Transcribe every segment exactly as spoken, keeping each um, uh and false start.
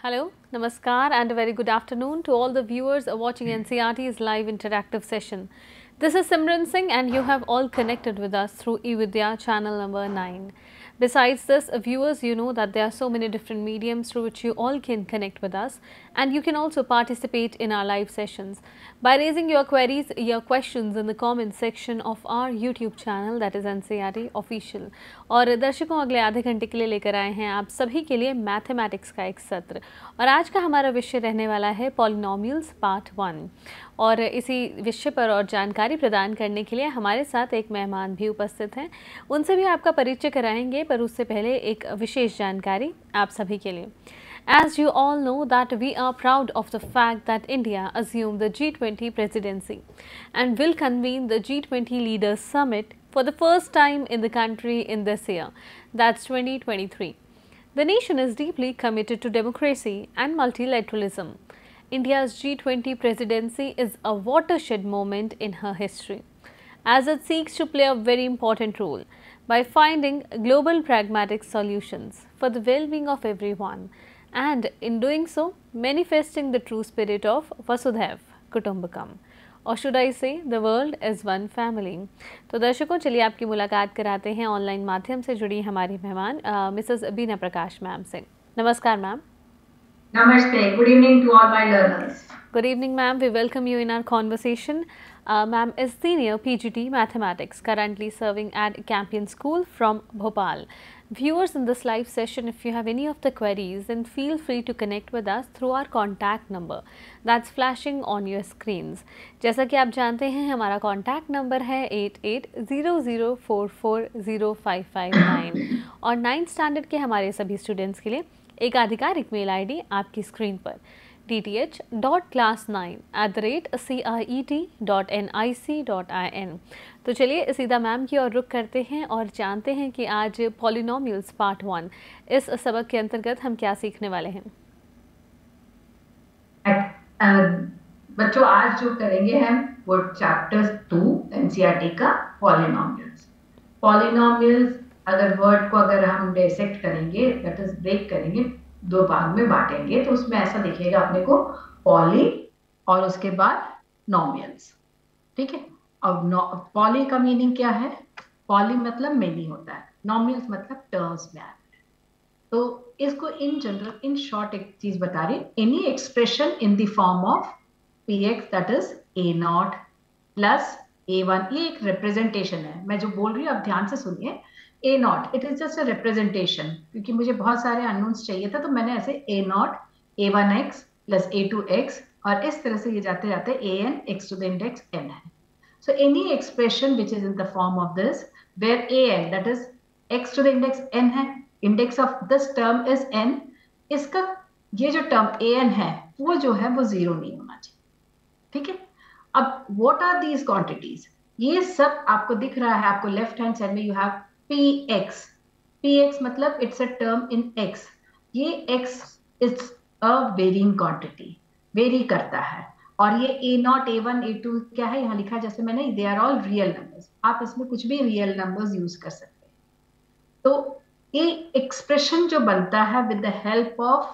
Hello, Namaskar and a very good afternoon to all the viewers watching N C R T's live interactive session. This is Simran Singh and you have all connected with us through eVidya channel number nine. Besides this, viewers, you know that there are so many different mediums through which you all can connect with us, and you can also participate in our live sessions by raising your queries, your questions in the comment section of our YouTube channel, that is N C R T Official. और दर्शकों, अगले आधे घंटे के लिए लेकर आए हैं आप सभी के लिए मैथमेटिक्स का एक सत्र, और आज का हमारा विषय रहने वाला है पॉलिनोमियल्स पार्ट वन। और इसी विषय पर और जानकारी प्रदान करने के लिए हमारे साथ एक मेहमान भी उपस्थित हैं, उनसे भी आपका परिचय कराएंगे, पर उससे पहले एक विशेष जानकारी आप सभी के लिए। As you all know that we are proud of the fact that India assumed the G twenty presidency and will convene the G twenty Leaders Summit for the first time in the country in this year, that's twenty twenty-three. The nation is deeply committed to democracy and multilateralism. India's G twenty presidency is a watershed moment in her history, as it seeks to play a very important role by finding global pragmatic solutions for the well-being of everyone, and in doing so, manifesting the true spirit of Vasudhaiv Kutumbakam, or should I say, the world is one family. तो दर्शकों, चलिए आपकी मुलाकात कराते हैं online माध्यम से जुड़ी हमारी मेहमान मिसेस बीना प्रकाश मैम से। नमस्कार ma'am. Namaste. Good evening to all my learners. Good evening, ma'am. We welcome you in our conversation. Uh, ma'am is senior P G T Mathematics, currently serving at Campion School from Bhopal. Viewers, in this live session, if you have any of the queries, then feel free to connect with us through our contact number that's flashing on your screens. जैसा कि आप जानते हैं, हमारा contact number है eight eight zero zero four four zero five five nine और ninth standard के हमारे सभी स्टूडेंट्स के लिए एक आधिकारिक मेल आईडी आपकी स्क्रीन पर D T H dot class nine at the rate C I E T dot N I C dot I N. तो चलिए सीधा मैम की ओर रुख करते हैं और जानते हैं कि आज पॉलिनोमियल्स पार्ट वन इस सबक के अंतर्गत हम क्या सीखने वाले हैं। बच्चों, आज जो करेंगे हम वो चैप्टर टू एनसीईआरटी का पॉलिनोमियल्स। पॉलिनोमियल्स अगर वर्ड को अगर हम डिसेक्ट करेंगे, दैट इज ब्रेक करेंगे, दो भाग में बांटेंगे, तो उसमें ऐसा दिखेगा अपने को पॉली और उसके बाद नोमियल्स। ठीक है। अब पॉली का मीनिंग क्या है? पॉली मतलब मेनी होता है, नोमियल्स मतलब टर्म्स में आता है। तो इसको इन जनरल इन शॉर्ट एक चीज बता रही, any expression in the form of P X that is a naught plus a one. ये एक रिप्रेजेंटेशन है, मैं जो बोल रही हूँ आप ध्यान से सुनिए। A naught it is just a representation, क्योंकि मुझे बहुत सारे अननोन्स चाहिए था, तो मैंने ऐसे a naught a one x plus a two x और इस तरह से ये जाते जाते a n x to the index n है। So any expression which is in the form of this where a n that is x to the index n है, index of this term is n, इसका ये जो term A N है वो जो है वो जीरो नहीं होना चाहिए। ठीक है। अब व्हाट आर दीज क्वांटिटीज? ये सब आपको दिख रहा है, आपको लेफ्ट हैंड साइड में यू हैव px. px मतलब it's a term in x. ये x is a varying quantity, vary करता है। और ये a naught a one a two क्या है यहाँ लिखा है, जैसे मैंने, they are all real numbers. आप इसमें कुछ भी real numbers यूज कर सकते हैं। तो ये एक्सप्रेशन जो बनता है with the help of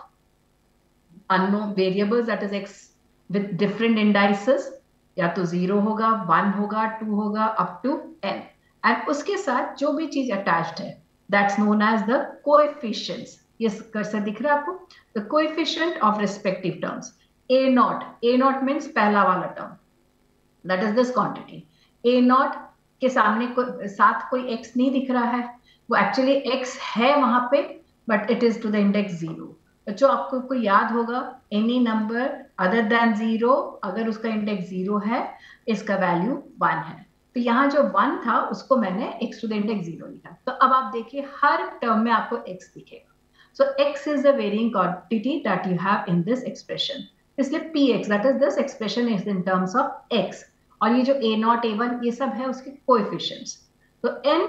unknown variables that is x with different indices, या तो जीरो होगा, वन होगा, टू होगा, अप टू n, एंड उसके साथ जो भी चीज अटैच्ड है that's known as the coefficients. ये कर्सर दिख रहा है आपको? The coefficient of respective terms. A naught, a naught means पहला वाला term, that is this quantity. A naught के सामने को, साथ कोई एक्स नहीं दिख रहा है, वो एक्चुअली एक्स है वहां पे, but it is to the index zero. जो आपको को याद होगा, any number other than zero, अगर उसका इंडेक्स जीरो है, इसका वैल्यू वन है। तो यहाँ जो वन था उसको मैंने x to the index zero लिखा। तो अब आप देखिए हर टर्म में आपको x दिखेगा। So x is the varying quantity that you have in this expression, इसलिए px that is this expression is in terms of x, और ये जो a नॉट a वन ये सब है उसके कोएफिशिएंट्स। तो n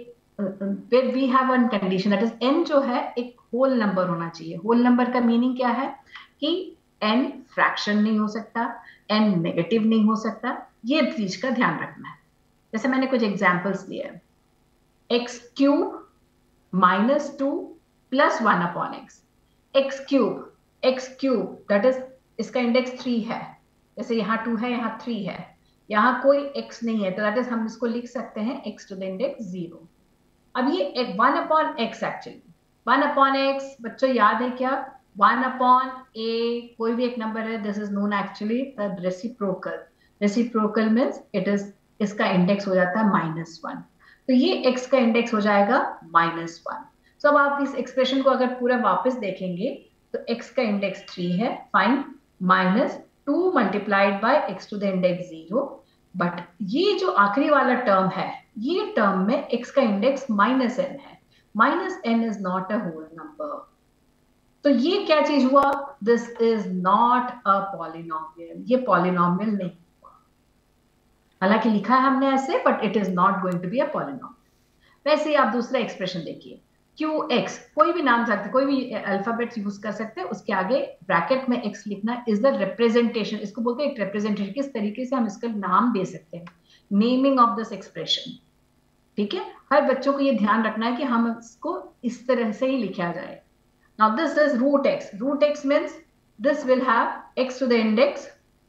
एक we have one condition that is n जो है एक होल नंबर होना चाहिए। होल नंबर का मीनिंग क्या है कि n फ्रैक्शन नहीं हो सकता, n नेगेटिव नहीं हो सकता, ये चीज का ध्यान रखना है। जैसे मैंने कुछ एग्जाम्पल्स लिए हैं, x cube minus two plus one upon x. X cube x cube that is इसका इंडेक्स थ्री है, जैसे यहाँ टू है यहाँ थ्री है, यहाँ कोई x नहीं है तो दैट इज हम इसको लिख सकते हैं x to the index zero. अब ये one upon x, actually one upon x बच्चों याद है क्या, वन अपॉन ए कोई भी एक नंबर है, this is known actually the reciprocal. Reciprocal means it is इसका इंडेक्स हो जाता है माइनस वन, तो ये x का इंडेक्स हो जाएगा माइनस वन। तो अब आप इस एक्सप्रेशन को अगर पूरा वापस देखेंगे तो x का इंडेक्स थ्री है, fine, minus two multiplied by x to the index zero, but ये जो आखिरी वाला टर्म है ये टर्म में x का इंडेक्स माइनस एन है, minus n is not a whole number. तो ये क्या चीज हुआ, this is not a polynomial, ये पॉलिनोमियल नहीं हुआ, हालांकि लिखा है हमने ऐसे but it is not going to be a polynomial. वैसे ही आप दूसरा एक्सप्रेशन देखिए, क्यू एक्स कोई भी नाम सकते, कोई भी अल्फाबेट्स यूज कर सकते हैं, उसके आगे ब्रैकेट में x लिखना इज द रिप्रेजेंटेशन, इसको बोलते हैं एक रिप्रेजेंटेशन, किस तरीके से हम इसका नाम दे सकते हैं, नेमिंग ऑफ दिस एक्सप्रेशन। ठीक है, हर बच्चों को ये ध्यान रखना है कि हम इसको इस तरह से ही लिखा जाए। Now this is root x, root x means this will have x to the index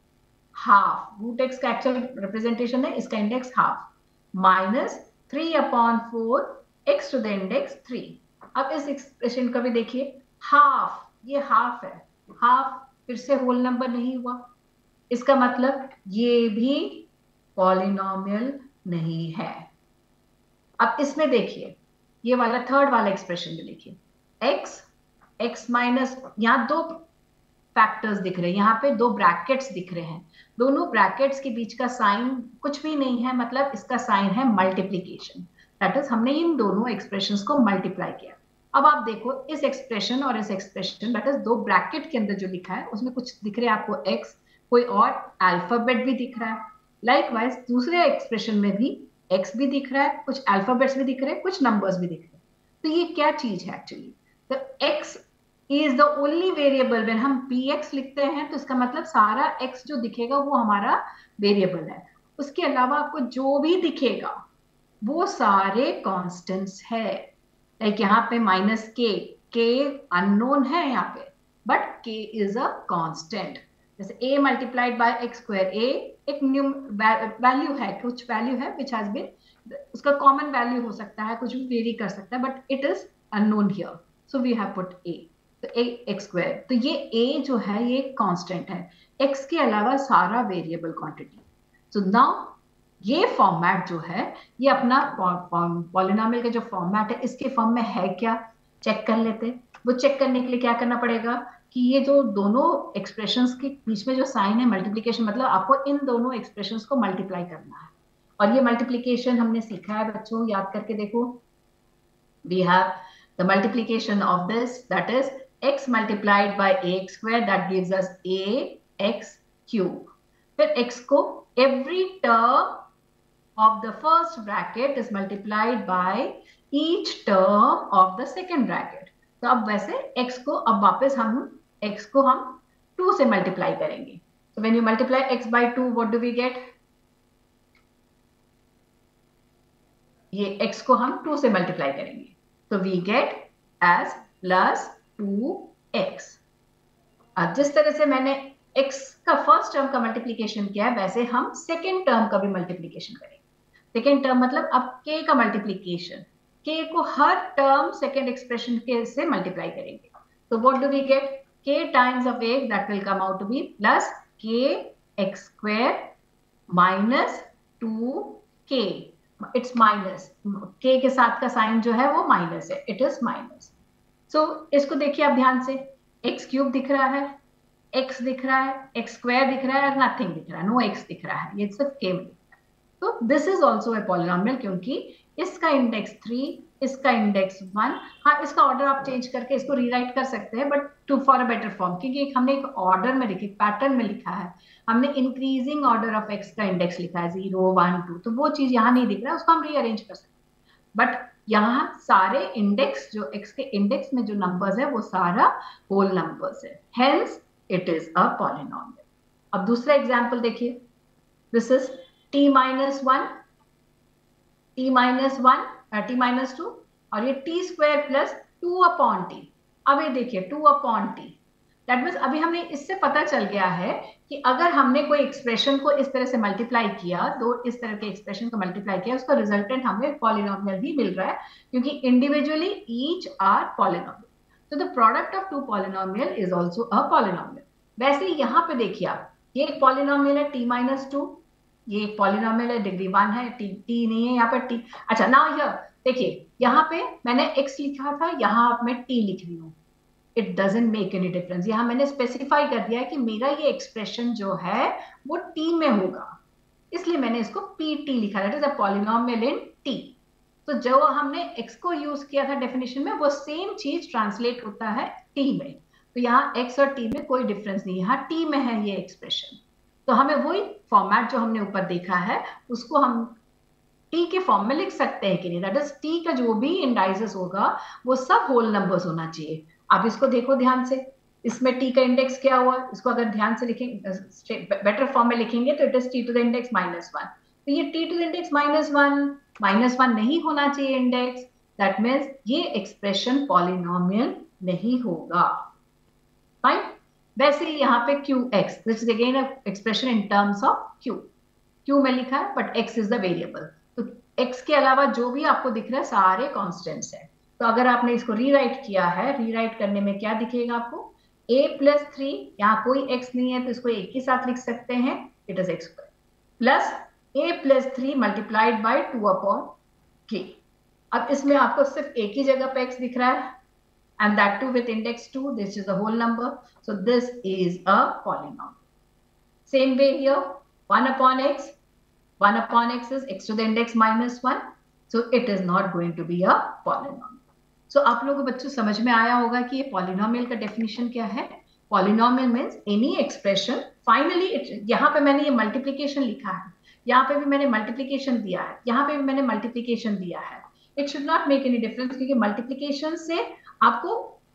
half, root x का एक्चुअल रिप्रेजेंटेशन है इसका index half, minus three upon four x to the index three. अब इस expression का भी देखिए, half, ये half है, हाफ फिर से होल नंबर नहीं हुआ, इसका मतलब ये भी पॉलिनोमियल नहीं है। अब इसमें देखिए, ये वाला थर्ड वाला एक्सप्रेशन में देखिए, x x माइनस, यहाँ दो फैक्टर्स दिख रहे हैं, यहाँ पे दो ब्रैकेट्स दिख रहे हैं, दोनों ब्रैकेट्स के बीच का साइन कुछ भी नहीं है, मतलब इसका साइन है मल्टीप्लीकेशन, दैट इज हमने इन दोनों एक्सप्रेशंस को मल्टीप्लाई किया। अब आप देखो इस एक्सप्रेशन और इस एक्सप्रेशन, दैट इज दो ब्रैकेट के अंदर जो लिखा है उसमें कुछ दिख रहे हैं आपको x, कोई और अल्फाबेट भी दिख रहा है, लाइकवाइज दूसरे एक्सप्रेशन में भी x भी दिख रहा है, कुछ अल्फाबेट्स भी दिख रहे हैं, कुछ नंबर्स भी दिख रहे हैं। तो ये क्या चीज है एक्चुअली, तो x is the only variable, when हम px लिखते हैं तो इसका मतलब सारा x जो दिखेगा वो हमारा वेरिएबल है, उसके अलावा आपको जो भी दिखेगा वो सारे कांस्टेंट्स है। लाइक यहाँ पे माइनस के, के अननोन है यहाँ पे, but k is a constant, जैसे a multiplied by x square, a एक न्यू वैल्यू है, कुछ वैल्यू है विच हैज बीन, उसका कॉमन वैल्यू हो सकता है, कुछ भी वेरी कर सकता है, but it is unknown here, so we have put a, तो a एक्स स्क्वायर, तो ये a जो है ये कांस्टेंट है, x के अलावा सारा वेरिएबल क्वांटिटी। सो नाउ ये फॉर्मेट जो है ये अपना पॉलिनोमियल का जो फॉर्मेट है इसके फॉर्म में है क्या, चेक कर लेते हैं। वो चेक करने के लिए क्या करना पड़ेगा कि ये जो दोनों एक्सप्रेशंस के बीच में जो साइन है मल्टीप्लिकेशन, मतलब आपको इन दोनों एक्सप्रेशंस को मल्टीप्लाई करना है, और ये मल्टीप्लिकेशन हमने सीखा है बच्चों, याद करके देखो, we have the multiplication of this, that is x multiplied by ax square, that gives us ax cube। फिर x को every term of the first bracket is multiplied by each term of the second bracket। तो अब वैसे x को अब वापस हम x को हम टू से मल्टीप्लाई करेंगे, so when you multiply x by two what do we get, ये x को हम टू से मल्टीप्लाई करेंगे तो we get as plus two x. अब जिस तरह से मैंने x का फर्स्ट टर्म का मल्टीप्लिकेशन किया है वैसे हम सेकेंड टर्म का भी मल्टीप्लिकेशन करेंगे। सेकेंड टर्म मतलब अब k का मल्टीप्लिकेशन, k को हर टर्म सेकेंड एक्सप्रेशन के से मल्टीप्लाई करेंगे, तो what do we get, k times of x that will come out to be plus k x square minus two k, it's minus, k के साथ का sign जो है वो माइनस है, it is minus. So so, इसको देखिए आप ध्यान से, एक्स क्यूब दिख रहा है, एक्स दिख रहा है, एक्स स्क्वायर दिख रहा है, नथिंग दिख रहा है, नो एक्स दिख रहा है, ये सिर्फ के में दिख रहा है। तो this is also a polynomial, क्योंकि इसका इंडेक्स थ्री, इसका इंडेक्स वन, हाँ इसका ऑर्डर आप चेंज करके इसको रीराइट कर सकते हैं, but to for a better form, क्योंकि हमने एक ऑर्डर में लिखी, पैटर्न में लिखा है, हमने इंक्रीजिंग ऑर्डर ऑफ एक्स का इंडेक्स लिखा है, जीरो वन टू, तो वो चीज यहाँ नहीं दिख रहा है, उसको हम रीअरेंज कर सकते हैं, बट यहाँ सारे इंडेक्स जो x के इंडेक्स में जो नंबर्स है वो सारा होल नंबर्स है, hence it is a polynomial. अब दूसरा एग्जांपल देखिए, this is t minus one, t minus one, t minus two, और ये t square plus two upon t. अब ये देखिए two upon t, that means अभी हमने इससे पता चल गया है कि अगर हमने कोई एक्सप्रेशन को इस तरह से मल्टीप्लाई किया, दो इस तरह के एक्सप्रेशन को मल्टीप्लाई किया, उसका रिजल्टेंट हमें पॉलिनोमियल ही मिल रहा है, क्योंकि इंडिविजुअली ईच आर पॉलिनोमियल. तो the product of two polynomial is also a polynomial. वैसे ही यहाँ पे देखिए आप, ये एक पॉलिनोमियल है टी माइनस टू, ये एक पॉलिनोमियल है डिग्री वन है, टी टी नहीं है यहाँ पर टी. अच्छा नाउ हियर देखिए, यहाँ पे मैंने x लिखा था, यहाँ मैं t लिख रही हूँ. It doesn't make any difference. यहाँ मैंने स्पेसिफाई कर दिया है कि मेरा ये एक्सप्रेशन जो है वो t में होगा, इसलिए मैंने इसको pt लिखा. That is a polynomial in t. तो जो हमने x को यूज किया था डेफिनेशन में, वो सेम चीज ट्रांसलेट होता है t में. तो यहाँ x और t में कोई डिफरेंस नहीं है, यहाँ t में है ये एक्सप्रेशन. तो हमें वही फॉर्मेट जो हमने ऊपर देखा है उसको हम t के फॉर्म में लिख सकते हैं कि नहीं. दैट इज t का जो भी इंडाइसेस होगा वो सब होल नंबर्स होना चाहिए. आप इसको देखो ध्यान से, इसमें t का इंडेक्स क्या हुआ, इसको अगर ध्यान से लिखेंगे, बेटर फॉर्म में लिखेंगे तो it is t to the index minus one. तो ये t to the index minus one, minus one नहीं होना चाहिए इंडेक्स. दैट मीन्स ये एक्सप्रेशन पॉलिनोमियल नहीं होगा. फाइन. वैसे ही यहाँ पे qx, this is again expression in terms of q. q में लिखा है but x is the variable. तो x के अलावा जो भी आपको दिख रहा है सारे कॉन्स्टेंट्स है. तो अगर आपने इसको रीराइट किया है, रीराइट करने में क्या दिखेगा आपको, a प्लस थ्री, यहाँ कोई x नहीं है तो इसको एक ही साथ लिख सकते हैं, it is x square, plus a plus three multiplied by two upon k. अब इसमें आपको सिर्फ एक ही जगह पे x दिख रहा है, and that too with index two, this is a whole number, so this is a polynomial. Same way here, one upon x, one upon x is x to the index minus one, so it is not going to be a polynomial. So आप लोगों को बच्चों समझ में आया होगा कि ये polynomial का definition क्या है. Polynomial means any expression, finally it, यहाँ पे मैंने ये multiplication लिखा है, यहाँ पे भी मैंने multiplication दिया है, यहाँ पे भी मैंने multiplication दिया है. It should not make any difference, क्योंकि multiplication से आपको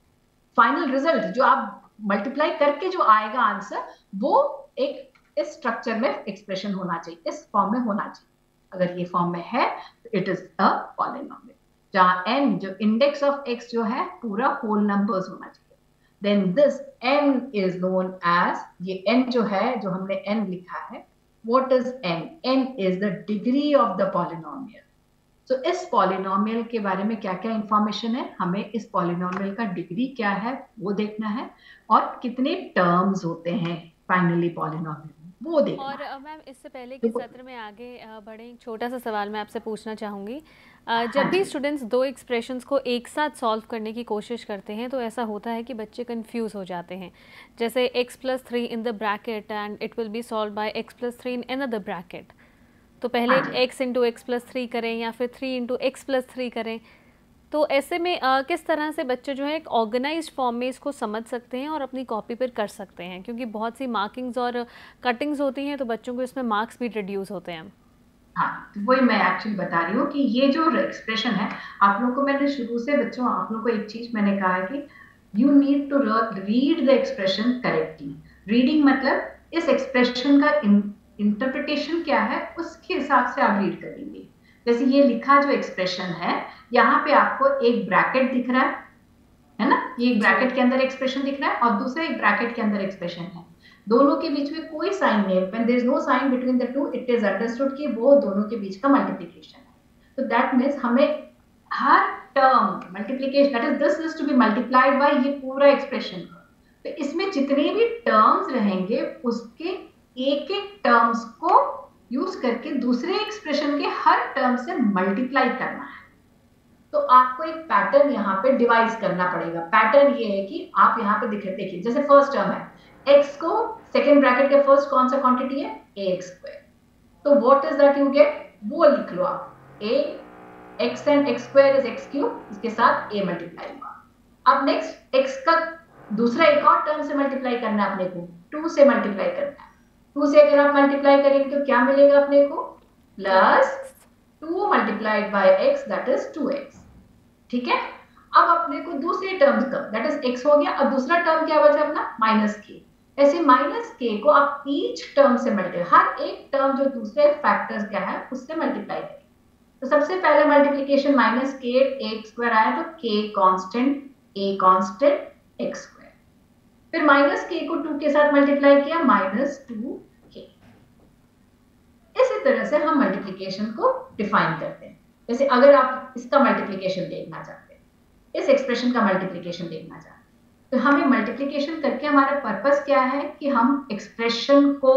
फाइनल रिजल्ट जो आप मल्टीप्लाई करके जो आएगा आंसर, वो एक इस स्ट्रक्चर में एक्सप्रेशन होना चाहिए, इस फॉर्म में होना चाहिए. अगर ये फॉर्म में है तो इट इज अ पॉलिनोमियल, जहां n जो इंडेक्स ऑफ x जो है पूरा होल नंबर्स होना चाहिए. Then this n is known as, ये n जो है, जो हमने n लिखा है, what is n? n is the degree of the polynomial. तो so, इस पॉलिनोमियल के बारे में क्या क्या इंफॉर्मेशन है, हमें इस पॉलिनोमियल का डिग्री क्या है वो देखना है, और कितने टर्म्स होते हैं फाइनली पॉलिनोमियल, वो देखना. और मैम इससे पहले कि सत्र में आगे बढ़े, एक छोटा सा सवाल मैं आपसे पूछना चाहूँगी. जब भी स्टूडेंट्स दो एक्सप्रेशंस को एक साथ सॉल्व करने की कोशिश करते हैं तो ऐसा होता है कि बच्चे कंफ्यूज हो जाते हैं. जैसे x plus three in the bracket and it will be solve by x plus three in another bracket. तो पहले x into x plus three करें या फिर three into x plus three करें. तो ऐसे में आ, किस तरह से बच्चे जो है एक ऑर्गेनाइज्ड फॉर्म में इसको समझ सकते हैं और अपनी कॉपी पर कर सकते हैं, क्योंकि बहुत सी मार्किंग्स और कटिंग्स होती हैं तो बच्चों को इसमें मार्क्स भी रिड्यूस होते हैं. हाँ, तो वही मैं एक्चुअली बता रही हूँ कि ये जो एक्सप्रेशन है, आप लोगों को मैंने शुरू से बच्चों आप लोगों को एक चीज मैंने कहा है कि you need to read the expression correctly. Reading मतलब इस एक्सप्रेशन का इंटरप्रिटेशन क्या है उसके हिसाब से आप रीड करेंगे. जैसे ये लिखा जो एक्सप्रेशन है, यहाँ पे आपको एक ब्रैकेट दिख रहा है, है ना, ये एक ब्रैकेट के अंदर एक्सप्रेशन दिख रहा है और दूसरा एक ब्रैकेट के अंदर एक्सप्रेशन है. दोनों के बीच में कोई साइन नहीं है, when there is no sign between the two, it is understood कि वो दोनों के बीच का मल्टीप्लिकेशन है. तो दैट मीन्स हमें हर term multiplication, that is this is to be multiplied by ये पूरा एक्सप्रेशन. तो इसमें जितने भी टर्म्स रहेंगे उसके एक एक टर्म्स को यूज करके दूसरे एक्सप्रेशन के हर टर्म से मल्टीप्लाई करना है. तो आपको एक पैटर्न यहाँ पे डिवाइस करना पड़ेगा. पैटर्न ये है कि आप यहाँ पे दिखे, देखिए जैसे फर्स्ट टर्म है x को, सेकेंड ब्रैकेट के फर्स्ट कौन सा क्वांटिटी है, ax स्क्वायर. तो what is that you get, वो लिख लो आप, a x and x square is x cube, इसके साथ a मल्टीप्लाई हुआ. अब नेक्स्ट x का दूसरा एक और टर्म से मल्टीप्लाई करना है अपने को, टू से मल्टीप्लाई करना है. टू से अगर आप मल्टीप्लाई करेंगे तो क्या मिलेगा अपने को, plus two multiplied by x, that is two x. ठीक है. अब अपने को दूसरे टर्म का, दैट इज x हो गया, अब दूसरा टर्म क्या बचा अपना, माइनस के. ऐसे माइनस के को आप ईच टर्म से मल्टीप्लाई, हर एक टर्म जो दूसरे फैक्टर्स क्या है उससे मल्टीप्लाई करें. तो सबसे पहले multiplication minus k x square आया तो k constant, a constant, x square. फिर माइनस के को टू के साथ मल्टीप्लाई किया, माइनस टू के। इसी तरह से हम मल्टीप्लीकेशन को डिफाइन करते हैं। जैसे अगर आप इसका मल्टीप्लीकेशन देखना चाहते हैं, इस एक्सप्रेशन का मल्टीप्लीकेशन देखना चाहते हैं, तो हमें मल्टीप्लीकेशन करके हमारा पर्पस क्या है कि हम एक्सप्रेशन को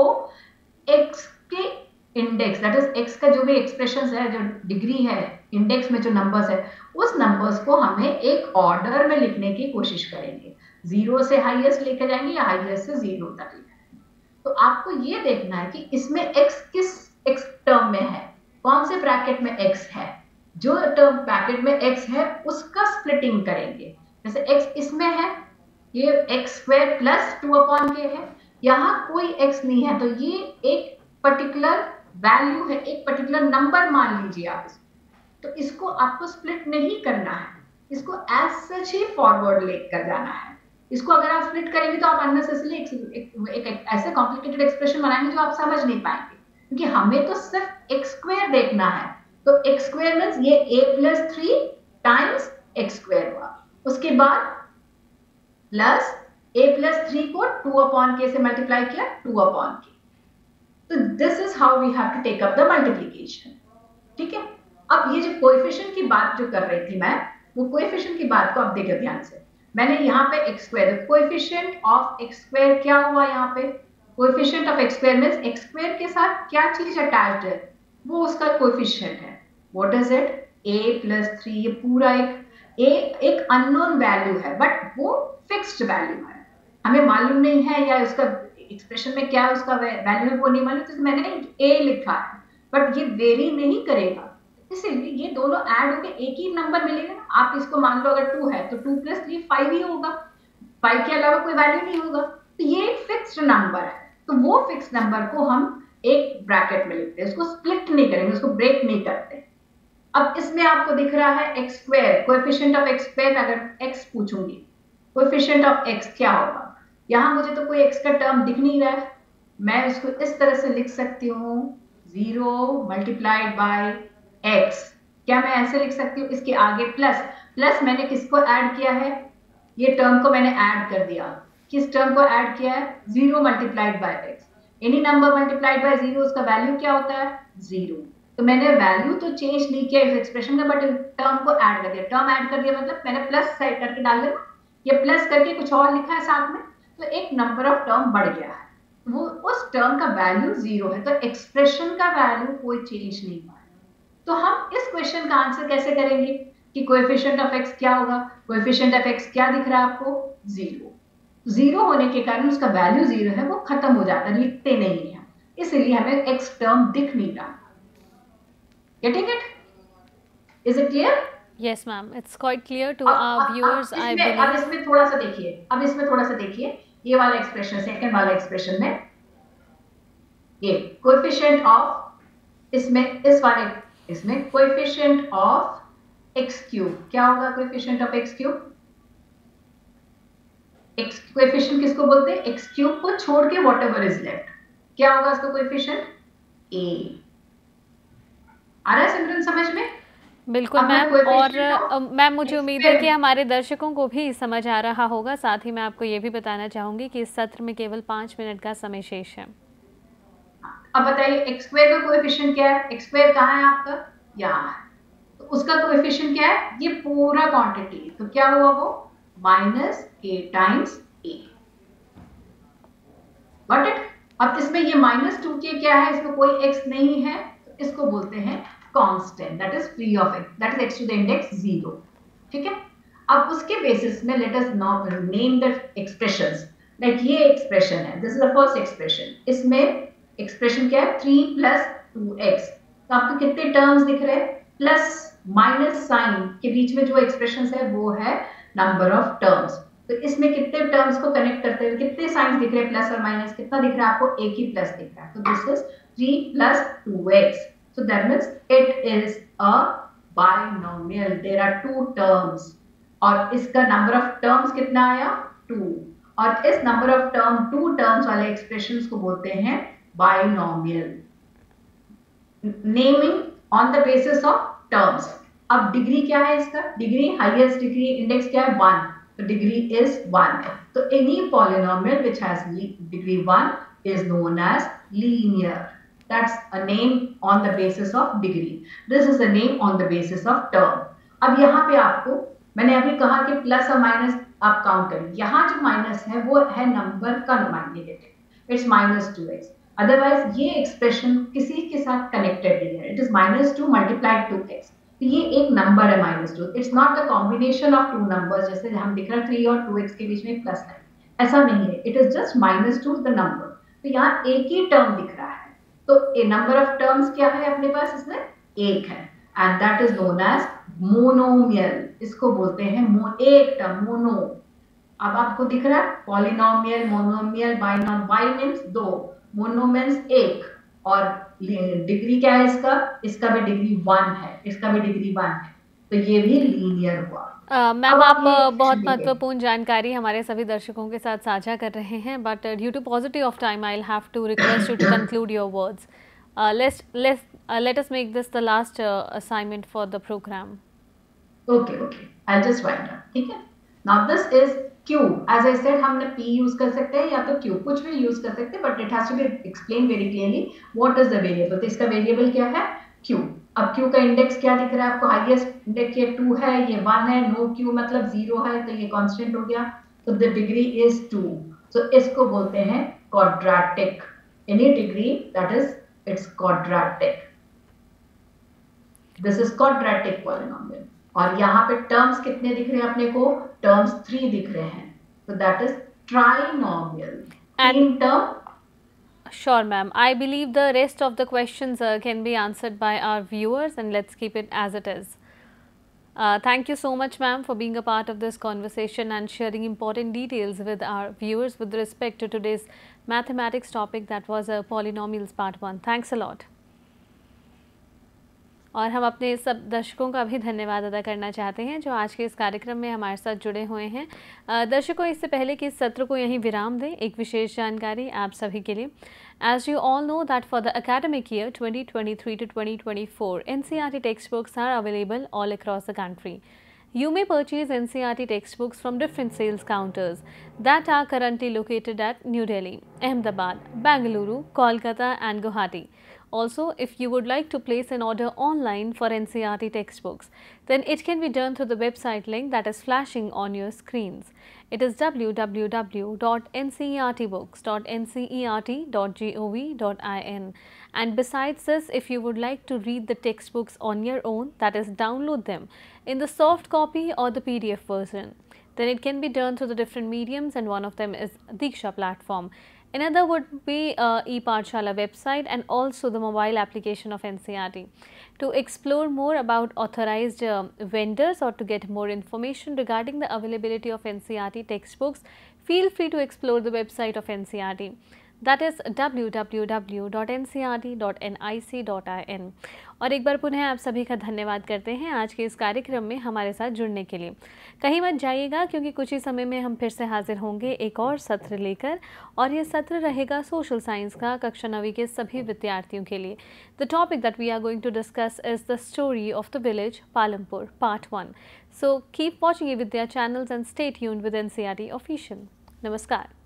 x के इंडेक्स, दैट इज x का जो भी एक्सप्रेशन है, जो डिग्री है, इंडेक्स में जो नंबर्स है, उस नंबर्स को हमें एक ऑर्डर में लिखने की कोशिश करेंगे। जीरो से हाईएस्ट लेके जाएंगे या हाईएस्ट से जीरो तक लेके जाएंगे। तो आपको ये देखना है कि इसमें x किस x टर्म में है, कौन से ब्रैकेट में x है। जो टर्म ब्रैकेट में x है उसका स्प्लिटिंग करेंगे। जैसे x इसमें है, ये x square plus two upon k है, यहाँ कोई x नहीं है, तो ये एक पर्टिकुलर वैल्यू है, एक पर्टिकुलर नंबर मान लीजिए आप इसको। तो इसको आपको स्प्लिट नहीं करना है, इसको एज सच ही फॉरवर्ड लेकर जाना है। इसको अगर आप स्प्लिट करेंगे तो आप अननेसेसरली एक, एक, एक, एक ऐसे कॉम्प्लिकेटेड एक्सप्रेशन बनाएंगे जो आप समझ नहीं पाएंगे, क्योंकि हमें तो सिर्फ एक्स स्क्वायर देखना है। तो एक्स स्क्वायर मीन्स ये a plus three times x square हुआ, उसके बाद प्लस a प्लस थ्री को टू अपॉन के से मल्टीप्लाई किया, टू अपॉन के। तो this is how we have to take up the multiplication. ठीक है, अब ये जो कोएफिशिएंट की बात जो कर रही थी मैं, वो कोएफिशिएंट की बात को आप देखिए ध्यान से। मैंने यहाँ पे x square, coefficient of x square क्या हुआ यहाँ पे, coefficient of x square means x square के साथ क्या चीज अटैच्ड है, वो उसका कोएफिशिएंट है। What is it, a plus three. ये पूरा एक a एक अननोन वैल्यू है, बट वो फिक्स्ड वैल्यू है, हमें मालूम नहीं है, या उसका एक्सप्रेशन में क्या उसका वैल्यू है वो नहीं मालूम, तो मैंने a लिखा है, बट ये वेरी नहीं करेगा, इसीलिए ये दोनों ऐड होकर एक ही नंबर मिलेगा ना। आप इसको मान लो अगर टू है तो टू प्लस थ्री फाइव ही होगा, फाइव के अलावा कोई वैल्यू नहीं होगा, तो ये एक फिक्स्ड नंबर है। तो वो फिक्स्ड नंबर को हम एक ब्रैकेट में लिखते हैं, उसको स्प्लिट नहीं करेंगे, उसको ब्रेक नहीं करते। अब इसमें आपको दिख रहा है x square, coefficient of x square, अगर एक्स पूछूंगी कोएफिशिएंट ऑफ एक्स क्या होगा, यहाँ मुझे तो कोई एक्स का टर्म दिख नहीं रहा है, मैं इसको इस तरह से लिख सकती हूँ, जीरो मल्टीप्लाइड बाय एक्स। क्या मैं ऐसे लिख सकती हूँ, इसके आगे प्लस, प्लस मैंने किसको ऐड किया है, ये टर्म को मैंने ऐड कर दिया। किस टर्म को ऐड किया है, zero multiplied by x. Any number multiplied by zero, उसका वैल्यू क्या होता है, जीरो। तो मैंने वैल्यू तो चेंज नहीं किया इस एक्सप्रेशन का, बट टर्म को ऐड कर दिया। टर्म ऐड कर दिया मतलब मैंने प्लस साइड करके डाल दिया, ये प्लस करके कुछ और लिखा है साथ में, तो एक नंबर ऑफ टर्म बढ़ गया है, वो उस टर्म का वैल्यू जीरो है, तो एक्सप्रेशन का वैल्यू कोई चेंज नहीं हुआ है। तो हम इस क्वेश्चन का आंसर कैसे करेंगे कि कोएफिशिएंट ऑफ एक्स क्या होगा, कोएफिशिएंट ऑफ एक्स क्या दिख रहा है आपको, जीरो। जीरो होने के कारण उसका वैल्यू जीरो है, वो खत्म हो जाता है, लिखते नहीं है, इसलिए हमें एक्स टर्म दिख नहीं रहा। Getting it? Is it clear? Yes, ma'am. It's quite clear to अब, our अब, viewers. अब I इसमें, believe. अब इसमें थोड़ा सा देखिए, अब इसमें थोड़ा सा देखिए, ये वाला एक्सप्रेशन, सेकंड वाला एक्सप्रेशन में ये कोएफिशिएंट ऑफ, इसमें इस वाले इसमें कोएफिशिएंट ऑफ एक्स क्यूब क्या होगा, coefficient of x cube, x coefficient किसको बोलते हैं, एक्स क्यूब को छोड़ के व्हाटएवर इज लेफ्ट, क्या होगा उसका कोएफिशिएंट, a। आ रहा है सिमरन समझ में? बिल्कुल मैम, और मैम मुझे उम्मीद है कि हमारे दर्शकों को भी समझ आ रहा होगा। साथ ही मैं आपको ये भी बताना चाहूंगी कि इस सत्र में केवल पाँच मिनट का समय शेष है। अब बताइए एक्स स्क्वायर का कोएफिशिएंट क्या है, एक्स स्क्वायर कहाँ है आपका, यहाँ है, तो उसका कोएफिशिएंट क्या है, ये पूरा क्वांटिटी, तो क्या हुआ वो minus a times a. Got it? अब इसमें ये माइनस टू के क्या है, इसमें कोई एक्स नहीं है, तो इसको बोलते हैं constant, that is free of x, that is x to the index zero. ठीक है, अब उसके बेसिस में let us now name the expressions. Like ये एक्सप्रेशन है, this is the first expression, इसमें एक्सप्रेशन क्या है, थ्री प्लस टू एक्स। तो आपको कितने टर्म्स दिख रहे हैं, प्लस माइनस साइन के बीच में जो एक्सप्रेशन है वो है नंबर ऑफ टर्म्स। तो इसमें कितने टर्म्स को कनेक्ट करते हुए कितने साइंस दिख रहे हैं, प्लस और माइनस, कितना दिख रहा है आपको, एक ही प्लस दिख रहा है, तो this is three plus two x. So that means it is a binomial. There are two terms. और इसका number of terms कितना आया, two. और इस number of term, two terms वाले expressions को बोलते हैं binomial. Naming on the basis of terms. अब डिग्री क्या है इसका, डिग्री हाईएस्ट डिग्री इंडेक्स क्या है, वन। तो degree is one. So any polynomial which has degree one is known as linear. That's a name on the basis of degree. This is a name on the basis of term. अब यहाँ पे आपको मैंने अभी कहा कि plus और minus आप काउंट करें. यहाँ जो माइनस है वो है नंबर का negative. It's minus two x. Otherwise ये एक्सप्रेशन किसी के साथ कनेक्टेड नहीं है. It is minus two multiplied to x. तो ये एक नंबर है minus two. It's not a combination of two numbers जैसे हम दिख रहा है थ्री और टू एक्स के बीच में प्लस है. ऐसा नहीं है. It is just minus two the number. तो यहाँ एक ही टर्म दिख रहा है. तो ए नंबर ऑफ टर्म्स क्या है अपने पास? इसमें एक है. And that is known as monomial. इसको बोलते हैं मो, एक टर्म मोनो. अब आपको दिख रहा है polynomial, monomial, binome. Bi means दो, मोनो मीन्स एक. और डिग्री क्या है इसका? इसका भी डिग्री वन है, इसका भी डिग्री वन है. तो ये भी लीनियर हुआ. मैम uh, आप uh, बहुत महत्वपूर्ण जानकारी हमारे सभी दर्शकों के साथ साझा कर रहे हैं, but due to positive of time I will have to request you to conclude your words. Let's let's let us make this the last assignment for the program. Okay okay, I just write down. ठीक है. Now this is Q. As I said, हमने P use कर सकते हैं या तो Q, कुछ भी यूज कर सकते हैं, but it has to be explain very clearly what is the variable. तो इसका वेरिएबल क्या है? Q. अब Q का इंडेक्स क्या दिख रहा है आपको? हाईएस्ट इंडेक्स ये टू है, ये वन है. नो Q मतलब जीरो है, तो ये कांस्टेंट हो गया. तो the degree is two. So इसको बोलते हैं quadratic. Any degree that is it's quadratic. This is quadratic polynomial. और यहाँ पे टर्म्स कितने दिख रहे हैं अपने को? टर्म्स थ्री दिख रहे हैं. तो दैट इज ट्राइनोमियल. तीन term. Sure, ma'am. I believe the rest of the questions uh, can be answered by our viewers, and let's keep it as it is. Uh, thank you so much, ma'am, for being a part of this conversation and sharing important details with our viewers with respect to today's mathematics topic, that was uh, polynomials part one. Thanks a lot. और हम अपने सब दर्शकों का भी धन्यवाद अदा करना चाहते हैं जो आज के इस कार्यक्रम में हमारे साथ जुड़े हुए हैं. दर्शकों, इससे पहले कि इस सत्र को यहीं विराम दें, एक विशेष जानकारी आप सभी के लिए. As you all know that for the academic year twenty twenty-three to twenty twenty-four, N C E R T textbooks are available all across the country. You may purchase N C E R T textbooks from different sales counters that are currently located at New Delhi, Ahmedabad, Bengaluru, Kolkata and Guwahati. Also, if you would like to place an order online for N C E R T textbooks, then it can be done through the website link that is flashing on your screens. It is w w w dot n c e r t books dot n c e r t dot gov dot in. And besides this, if you would like to read the textbooks on your own, that is download them in the soft copy or the P D F version, then it can be done through the different mediums, and one of them is Diksha platform. Another would be uh, ePathshala website and also the mobile application of N C E R T. To explore more about authorized uh, vendors or to get more information regarding the availability of N C E R T textbooks, feel free to explore the website of N C E R T. That is w w w dot n c e r t dot n i c dot in. और एक बार पुनः आप सभी का धन्यवाद करते हैं आज के इस कार्यक्रम में हमारे साथ जुड़ने के लिए. कहीं मत जाइएगा क्योंकि कुछ ही समय में हम फिर से हाजिर होंगे एक और सत्र लेकर, और ये सत्र रहेगा सोशल साइंस का कक्षा नवी के सभी विद्यार्थियों के लिए. The topic that we are going to discuss is the story of the village Palampur part one. So keep watching e Vidya channels and stay tuned with N C E R T official. नमस्कार.